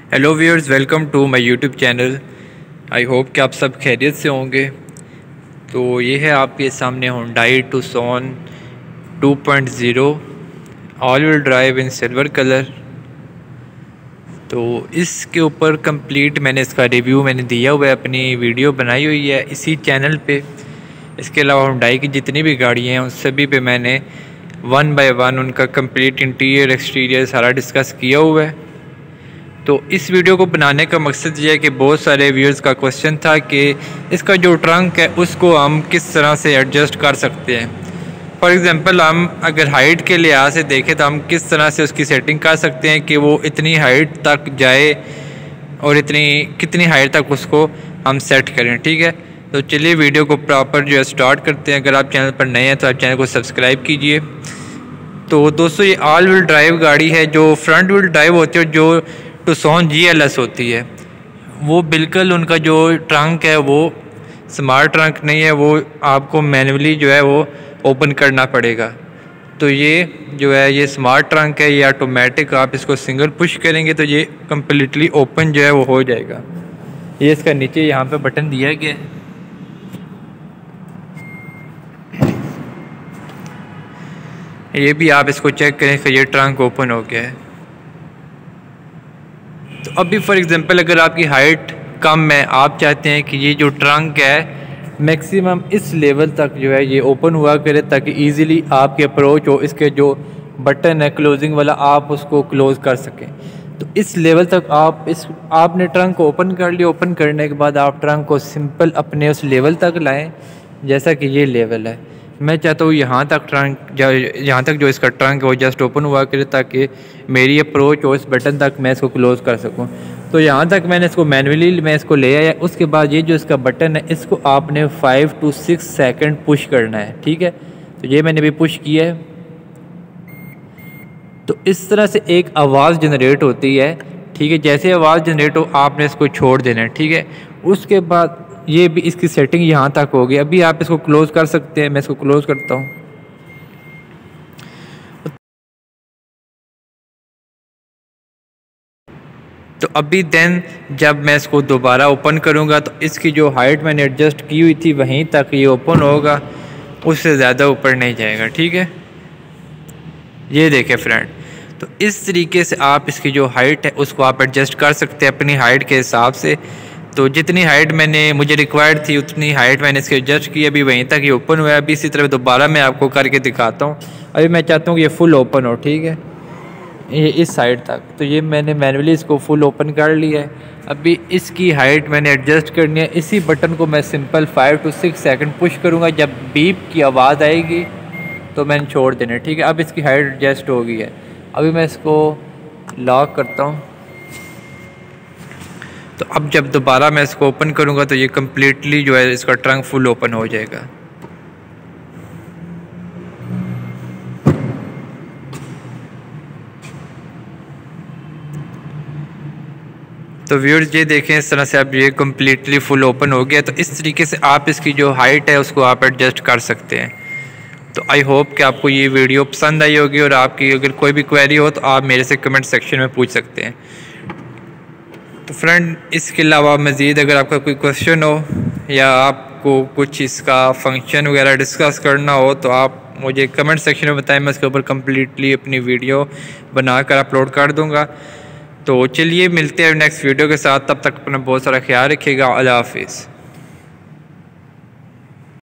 Hello viewers, welcome to my YouTube channel. I hope कि आप सब खैरियत से होंगे। तो ये है आपके सामने Hyundai Tucson 2.0 all wheel drive in silver colour. तो इसके ऊपर कंप्लीट मैंने इसका रिव्यू दिया हुआ है, अपनी वीडियो बनाई हुई है इसी चैनल पे। इसके अलावा Hyundai की जितनी भी गाड़ियाँ हैं उन सभी पे मैंने 1 बाय 1 उनका कंप्लीट इंटीरियर एक्सटीरियर सारा डिस्कस किया हुआ है। तो इस वीडियो को बनाने का मकसद ये है कि बहुत सारे व्यूअर्स का क्वेश्चन था कि इसका जो ट्रंक है उसको हम किस तरह से एडजस्ट कर सकते हैं। फॉर एग्ज़ाम्पल हम अगर हाइट के लिहाज से देखें तो हम किस तरह से उसकी सेटिंग कर सकते हैं कि वो इतनी हाइट तक जाए और कितनी हाइट तक उसको हम सेट करें। ठीक है, तो चलिए वीडियो को प्रॉपर जो है स्टार्ट करते हैं। अगर आप चैनल पर नए हैं तो आप चैनल को सब्सक्राइब कीजिए। तो दोस्तों, ये ऑल व्हील ड्राइव गाड़ी है। जो फ्रंट व्हील ड्राइव होती है, जो Tucson GLS होती है, वो बिल्कुल उनका जो ट्रंक है वो स्मार्ट ट्रंक नहीं है, वो आपको मैनुअली जो है वो ओपन करना पड़ेगा। तो ये जो है ये स्मार्ट ट्रंक है, ये ऑटोमेटिक आप इसको सिंगल पुश करेंगे तो ये कम्प्लीटली ओपन जो है वो हो जाएगा। ये इसका नीचे यहाँ पे बटन दिया गया है, ये भी आप इसको चेक करें कि ये ट्रंक ओपन हो गया है। तो अभी फॉर एग्ज़ाम्पल अगर आपकी हाइट कम है, आप चाहते हैं कि ये जो ट्रंक है मैक्सिमम इस लेवल तक जो है ये ओपन हुआ करे ताकि इजीली आपके अप्रोच हो, इसके जो बटन है क्लोजिंग वाला आप उसको क्लोज़ कर सकें। तो इस लेवल तक आपने ट्रंक को ओपन कर लिया। ओपन करने के बाद आप ट्रंक को सिंपल अपने उस लेवल तक लाएं जैसा कि ये लेवल है। मैं चाहता हूँ यहाँ तक जो इसका ट्रंक है वो जस्ट ओपन हुआ करे ताकि मेरी अप्रोच हो इस बटन तक मैं इसको क्लोज़ कर सकूँ। तो यहाँ तक मैंने इसको मैनुअली मैं इसको ले आया। उसके बाद ये जो इसका बटन है इसको आपने 5 to 6 सेकंड पुश करना है। ठीक है, तो ये मैंने भी पुश किया है। तो इस तरह से एक आवाज़ जनरेट होती है। ठीक है, जैसे आवाज़ जनरेट हो आपने इसको छोड़ देना है। ठीक है, उसके बाद ये भी इसकी सेटिंग यहाँ तक हो गई। अभी आप इसको क्लोज़ कर सकते हैं। मैं इसको क्लोज़ करता हूँ। तो अभी देन जब मैं इसको दोबारा ओपन करूँगा तो इसकी जो हाइट मैंने एडजस्ट की हुई थी वहीं तक ये ओपन होगा, उससे ज़्यादा ऊपर नहीं जाएगा। ठीक है, ये देखें फ्रेंड। तो इस तरीके से आप इसकी जो हाइट है उसको आप एडजस्ट कर सकते हैं अपनी हाइट के हिसाब से। तो जितनी हाइट मुझे रिक्वायर्ड थी उतनी हाइट मैंने इसके एडजस्ट की। अभी वहीं तक ये ओपन हुआ है। अभी इसी तरह दोबारा मैं आपको करके दिखाता हूँ। अभी मैं चाहता हूँ कि ये फुल ओपन हो। ठीक है, ये इस साइड तक। तो ये मैंने मैनुअली इसको फुल ओपन कर लिया है। अभी इसकी हाइट मैंने एडजस्ट करनी है। इसी बटन को मैं सिंपल 5 to 6 सेकंड पुश करूँगा। जब बीप की आवाज़ आएगी तो मैंने छोड़ देना है। ठीक है, अब इसकी हाइट एडजस्ट हो गई है। अभी मैं इसको लॉक करता हूँ। तो अब जब दोबारा मैं इसको ओपन करूँगा तो ये कम्प्लीटली जो है इसका ट्रंक फुल ओपन हो जाएगा। तो व्यूअर्स, ये देखें इस तरह से अब ये कम्प्लीटली फुल ओपन हो गया। तो इस तरीके से आप इसकी जो हाइट है उसको आप एडजस्ट कर सकते हैं। तो आई होप कि आपको ये वीडियो पसंद आई होगी और आपकी अगर कोई भी क्वेरी हो तो आप मेरे से कमेंट सेक्शन में पूछ सकते हैं। तो फ्रेंड, इसके अलावा मज़ीद अगर आपका कोई क्वेश्चन हो या आपको कुछ इसका फंक्शन वगैरह डिस्कस करना हो तो आप मुझे कमेंट सेक्शन में बताएं। मैं इसके ऊपर कम्प्लीटली अपनी वीडियो बनाकर अपलोड कर दूँगा। तो चलिए मिलते हैं नेक्स्ट वीडियो के साथ। तब तक अपना बहुत सारा ख्याल रखिएगा। अल्लाह हाफिज़।